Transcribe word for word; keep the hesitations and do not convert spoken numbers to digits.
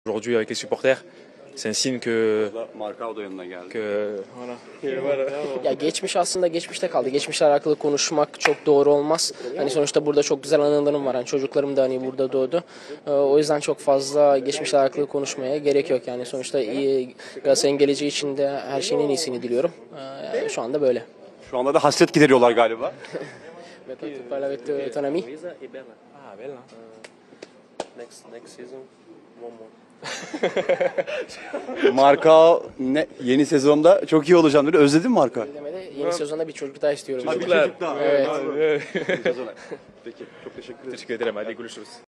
Aujourd'hui avec les supporters, c'est un signe que, Marka o da yanına geldi. que voilà. Que voilà. Ya geçmiş aslında geçmişte kaldı. Geçmişle alakalı konuşmak çok doğru olmaz. Hani sonuçta burada çok güzel anılarım var. Hani çocuklarım da hani burada doğdu. Ee, O yüzden çok fazla geçmişle alakalı konuşmaya gerek yok. Yani sonuçta iyi Galatasaray'ın geleceği için de her şeyin en iyisini diliyorum. Ee, Yani şu anda böyle. Şu anda da hasret gideriyorlar galiba. Tu parles avec euh, ton ami? Visa est belle. Ah, belle. Next next season, one more. Marka ne, yeni sezonda çok iyi olacağım dedi. Özledin mi Marka? Demede yeni sezonda bir çocuk daha istiyorum. Çocuklar. daha. Evet. Sezona. Peki çok teşekkür ederim. Teşekkür ederim. Hadi görüşürüz.